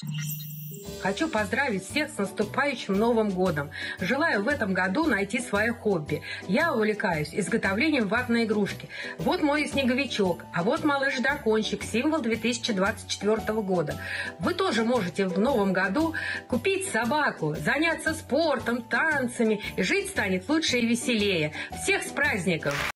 Хочу поздравить всех с наступающим Новым годом. Желаю в этом году найти свое хобби. Я увлекаюсь изготовлением ватной игрушки. Вот мой снеговичок, а вот малыш-дракончик, символ 2024 года. Вы тоже можете в Новом году купить собаку, заняться спортом, танцами, и жить станет лучше и веселее. Всех с праздником!